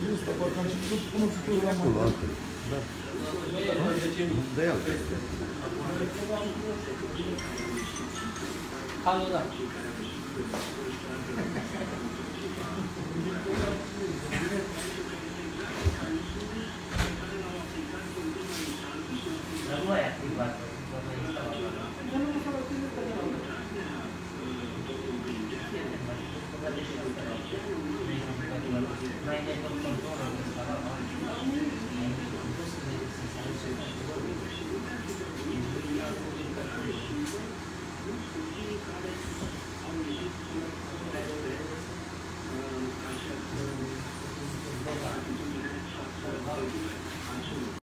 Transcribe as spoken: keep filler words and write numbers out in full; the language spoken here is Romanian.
Ăsta, parcă am început să pună piciorul la acolo, altfel. Da. De altfel. Alo, da. Dar nu ai activat. Mai de tot controlul.